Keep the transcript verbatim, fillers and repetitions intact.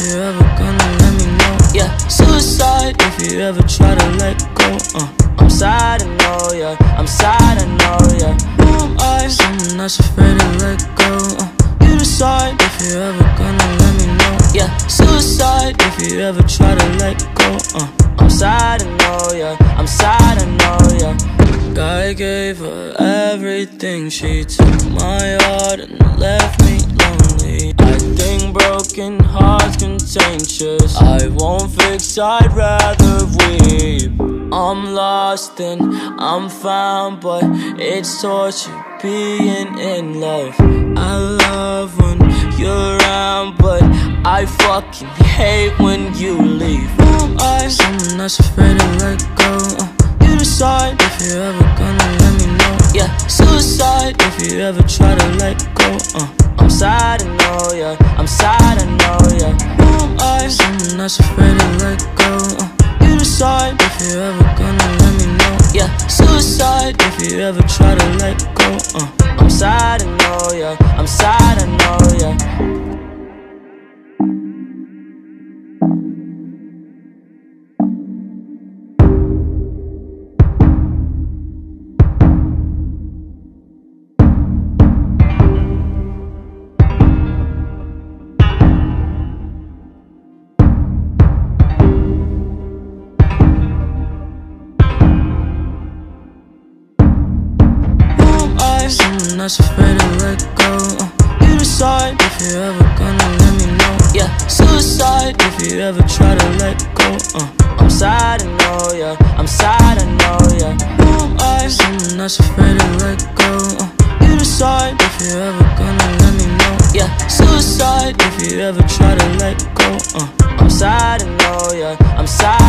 you ever gonna let me know. Yeah, suicide if you ever try to let go. uh, I'm sad, I know, yeah, I'm sad, I know, yeah. Who am I? Someone that's afraid to let go. uh, You decide if you ever gonna let me know. Yeah, suicide if you ever try to let go. uh, I'm sad, I know, yeah, I'm sad, I know, yeah. I gave her everything, she took my heart and left me lonely. I think broken hearts contagious, I won't fix, I'd rather weep. I'm lost and I'm found, but it's torture being in love. I love when you're around, but I fucking hate when you leave. Who am I? Someone that's afraid to let go. uh, You decide if you ever gonna let me know. Yeah, suicide if you ever try to let go. uh, I'm sad, I know, yeah, I'm sad, I know, yeah. Who am I? Someone that's afraid to let go. uh, You decide if you ever gonna let me know. Yeah, suicide if you ever try to let go. uh, I'm sad, I know, yeah, I'm sad, I know, yeah. Someone that's afraid to let go. uh, You decide if you ever gonna let me know. Yeah, suicide if you ever try to let go. uh, I'm sad, I know, yeah, I'm sad, I know, yeah. Who am I? Someone that's afraid to let go. uh, You decide if you ever gonna let me know. Yeah, suicide if you ever try to let go. uh, I'm sad, I know, yeah, I'm sad.